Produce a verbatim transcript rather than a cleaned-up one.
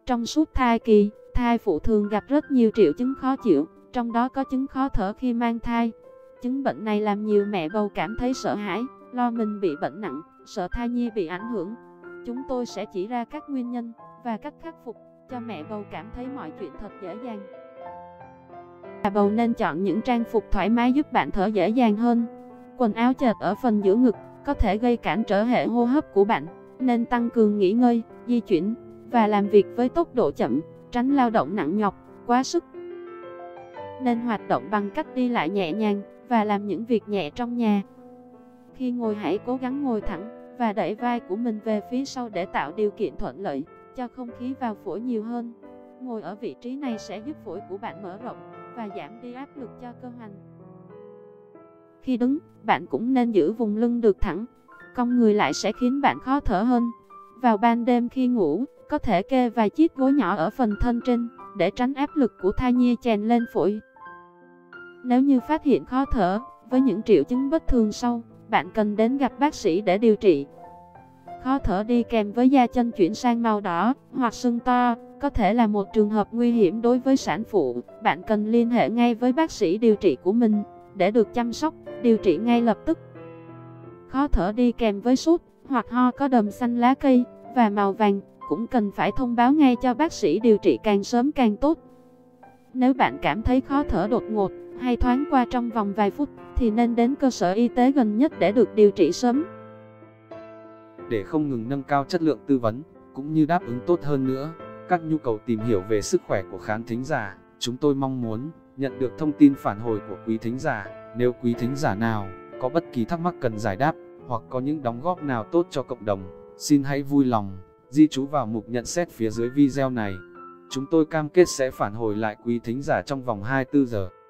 Trong suốt thai kỳ, thai phụ thường gặp rất nhiều triệu chứng khó chịu, trong đó có chứng khó thở khi mang thai. Chứng bệnh này làm nhiều mẹ bầu cảm thấy sợ hãi, lo mình bị bệnh nặng, sợ thai nhi bị ảnh hưởng. Chúng tôi sẽ chỉ ra các nguyên nhân và cách khắc phục cho mẹ bầu cảm thấy mọi chuyện thật dễ dàng. Bà bầu nên chọn những trang phục thoải mái giúp bạn thở dễ dàng hơn. Quần áo chệch ở phần giữa ngực có thể gây cản trở hệ hô hấp của bạn, nên tăng cường nghỉ ngơi, di chuyển và làm việc với tốc độ chậm, tránh lao động nặng nhọc, quá sức. Nên hoạt động bằng cách đi lại nhẹ nhàng và làm những việc nhẹ trong nhà. Khi ngồi hãy cố gắng ngồi thẳng và đẩy vai của mình về phía sau để tạo điều kiện thuận lợi cho không khí vào phổi nhiều hơn. Ngồi ở vị trí này sẽ giúp phổi của bạn mở rộng và giảm đi áp lực cho cơ hoành. Khi đứng, bạn cũng nên giữ vùng lưng được thẳng, cong người lại sẽ khiến bạn khó thở hơn. Vào ban đêm khi ngủ, có thể kê vài chiếc gối nhỏ ở phần thân trên, để tránh áp lực của thai nhi chèn lên phổi. Nếu như phát hiện khó thở, với những triệu chứng bất thường sau, bạn cần đến gặp bác sĩ để điều trị. Khó thở đi kèm với da chân chuyển sang màu đỏ hoặc sưng to, có thể là một trường hợp nguy hiểm đối với sản phụ. Bạn cần liên hệ ngay với bác sĩ điều trị của mình, để được chăm sóc, điều trị ngay lập tức. Khó thở đi kèm với sốt hoặc ho có đờm xanh lá cây và màu vàng, cũng cần phải thông báo ngay cho bác sĩ điều trị càng sớm càng tốt. Nếu bạn cảm thấy khó thở đột ngột hay thoáng qua trong vòng vài phút, thì nên đến cơ sở y tế gần nhất để được điều trị sớm. Để không ngừng nâng cao chất lượng tư vấn, cũng như đáp ứng tốt hơn nữa các nhu cầu tìm hiểu về sức khỏe của khán thính giả, chúng tôi mong muốn nhận được thông tin phản hồi của quý thính giả. Nếu quý thính giả nào có bất kỳ thắc mắc cần giải đáp, hoặc có những đóng góp nào tốt cho cộng đồng, xin hãy vui lòng ghi chú vào mục nhận xét phía dưới video này. Chúng tôi cam kết sẽ phản hồi lại quý thính giả trong vòng hai mươi tư giờ.